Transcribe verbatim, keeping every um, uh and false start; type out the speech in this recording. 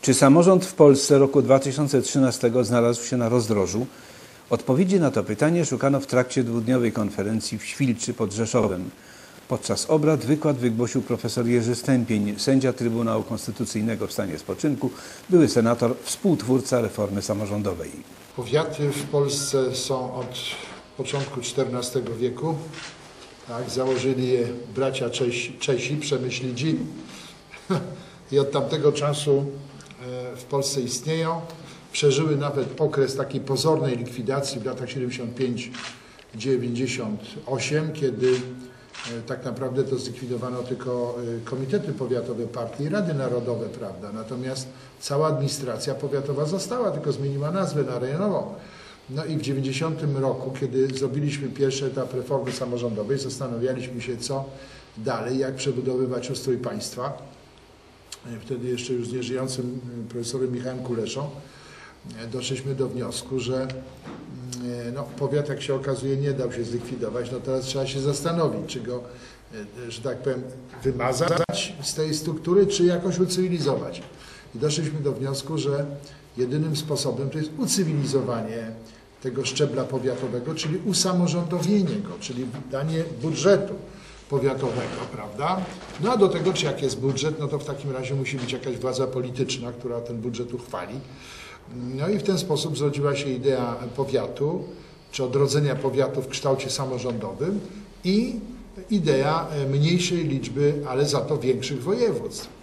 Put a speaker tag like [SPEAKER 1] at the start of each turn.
[SPEAKER 1] Czy samorząd w Polsce roku dwa tysiące trzynastego znalazł się na rozdrożu? Odpowiedzi na to pytanie szukano w trakcie dwudniowej konferencji w Świlczy pod Rzeszowem. Podczas obrad wykład wygłosił profesor Jerzy Stępień, sędzia Trybunału Konstytucyjnego w stanie spoczynku, były senator, współtwórca reformy samorządowej.
[SPEAKER 2] Powiaty w Polsce są od początku czternastego wieku. Tak, założyli je bracia Czesi, Czesi Przemyślidzi i od tamtego czasu w Polsce istnieją. Przeżyły nawet okres takiej pozornej likwidacji w latach siedemdziesiąt pięć dziewięćdziesiąt osiem, kiedy tak naprawdę to zlikwidowano tylko komitety powiatowe partii i Rady Narodowe, prawda? Natomiast cała administracja powiatowa została, tylko zmieniła nazwę na rejonową. No i w dziewięćdziesiątym roku, kiedy zrobiliśmy pierwszy etap reformy samorządowej, zastanawialiśmy się, co dalej, jak przebudowywać ustrój państwa. Wtedy jeszcze już z nieżyjącym profesorem Michałem Kuleszą doszliśmy do wniosku, że no, powiat, jak się okazuje, nie dał się zlikwidować. No teraz trzeba się zastanowić, czy go, że tak powiem, wymazać z tej struktury, czy jakoś ucywilizować. I doszliśmy do wniosku, że jedynym sposobem to jest ucywilizowanie tego szczebla powiatowego, czyli usamorządowienie go, czyli danie budżetu powiatowego, prawda? No a do tego, czy jak jest budżet, no to w takim razie musi być jakaś władza polityczna, która ten budżet uchwali. No i w ten sposób zrodziła się idea powiatu, czy odrodzenia powiatu w kształcie samorządowym i idea mniejszej liczby, ale za to większych województw.